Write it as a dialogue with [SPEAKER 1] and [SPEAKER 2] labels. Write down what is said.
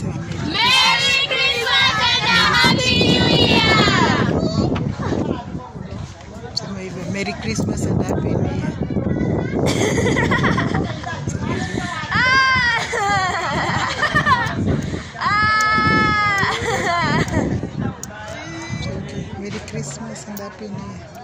[SPEAKER 1] Merry Christmas and a Happy New Year!
[SPEAKER 2] Merry Christmas and Happy New Year. Merry Christmas and Happy New Year.